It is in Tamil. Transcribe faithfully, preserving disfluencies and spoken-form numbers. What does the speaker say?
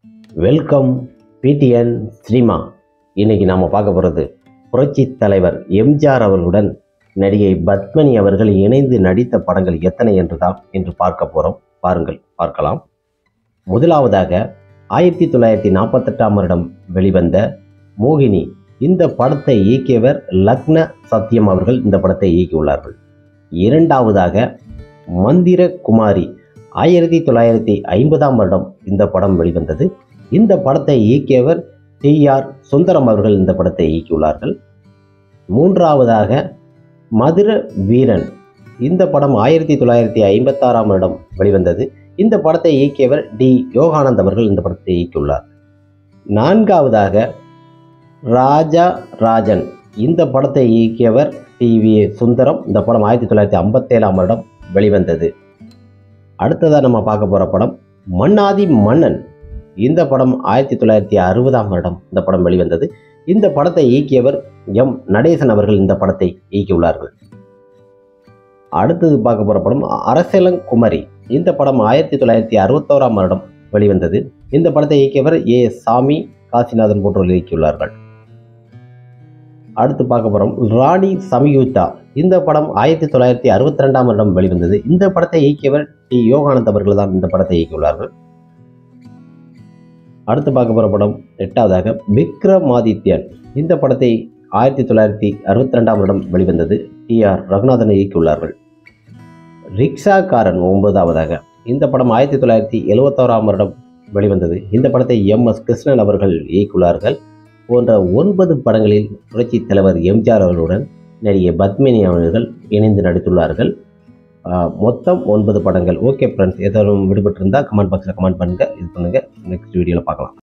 Welcome PTN cinema. இன்னைக்கு நாம் பார்க்க போகிறது புரட்சி தலைவர் எம்ஜிஆர் அவர்களுடன் நடிகை பத்மினி அவர்கள் இணைந்து நடித்த படங்கள் எத்தனை என்று தான் என்று பார்க்க போகிறோம். பாருங்கள், பார்க்கலாம். முதலாவதாக ஆயிரத்தி தொள்ளாயிரத்தி நாற்பத்தெட்டாம் வருடம் வெளிவந்த மோகினி. இந்த படத்தை இயக்கியவர் லக்ன சத்யம் அவர்கள் இந்த படத்தை இயக்கியுள்ளார்கள். இரண்டாவதாக மந்திர குமாரி. ஆயிரத்தி தொள்ளாயிரத்தி ஐம்பதாம் வருடம் இந்த படம் வெளிவந்தது. இந்த படத்தை இயக்கியவர் டி ஆர் சுந்தரம் அவர்கள் இந்த படத்தை இயக்கியுள்ளார்கள். மூன்றாவதாக மதுர வீரன். இந்த படம் ஆயிரத்தி தொள்ளாயிரத்தி ஐம்பத்தாறாம் வருடம் வெளிவந்தது. இந்த படத்தை இயக்கியவர் டி யோகானந்த் அவர்கள் இந்த படத்தை இயக்கியுள்ளார். நான்காவதாக ராஜா ராஜன். இந்த படத்தை இயக்கியவர் டி வி சுந்தரம். இந்த படம் ஆயிரத்தி தொள்ளாயிரத்தி ஐம்பத்தேழாம் வருடம் வெளிவந்தது. அடுத்ததாக நம்ம பார்க்க போகிற படம் மன்னாதி மன்னன். இந்த படம் ஆயிரத்தி தொள்ளாயிரத்தி அறுபதாம் வருடம் இந்த படம் வெளிவந்தது. இந்த படத்தை இயக்கியவர் எம் நடேசன் அவர்கள் இந்த படத்தை இயக்கியுள்ளார்கள். அடுத்தது பார்க்க போகிற படம் அரசலங்குமரி. இந்த படம் ஆயிரத்தி தொள்ளாயிரத்தி அறுபத்தோராம் வருடம் வெளிவந்தது. இந்த படத்தை இயக்கியவர் ஏ சாமி, காசிநாதன் போன்றவர்கள் இயக்கியுள்ளார்கள். அடுத்து பார்க்க போகிறோம் ராணி சமயுக்தா. இந்த படம் ஆயிரத்தி தொள்ளாயிரத்தி அறுபத்தி ரெண்டாம் வருடம் வெளிவந்தது. இந்த படத்தை இயக்கியவர் டி யோகானந்த் அவர்கள் தான் இந்த படத்தை இயக்கியுள்ளார்கள். அடுத்து பார்க்க போகிற படம் எட்டாவதாக விக்ரமாதித்யன். இந்த படத்தை ஆயிரத்தி தொள்ளாயிரத்தி அறுபத்தி ரெண்டாம் வருடம் வெளிவந்தது. டி ஆர் ரகுநாதன் இயக்கியுள்ளார்கள். ரிக்ஷாக்காரன் ஒன்பதாவதாக. இந்த படம் ஆயிரத்தி தொள்ளாயிரத்தி எழுபத்தோராம் வருடம் வெளிவந்தது. இந்த படத்தை எம் எஸ் கிருஷ்ணன் அவர்கள் இயக்கியுள்ளார்கள். போன்ற ஒன்பது படங்களில் புரட்சி தலைவர் எம்ஜிஆர் அவர்களுடன் நடிகை பத்மினி அவர்கள் இணைந்து நடித்துள்ளார்கள். மொத்தம் ஒன்பது படங்கள். ஓகே ஃப்ரெண்ட்ஸ், ஏதாவது விடுபட்டிருந்தால் கமெண்ட் பாக்ஸில் கமெண்ட் பண்ணுங்கள், இது பண்ணுங்கள். நெக்ஸ்ட் வீடியோவில் பார்க்கலாம்.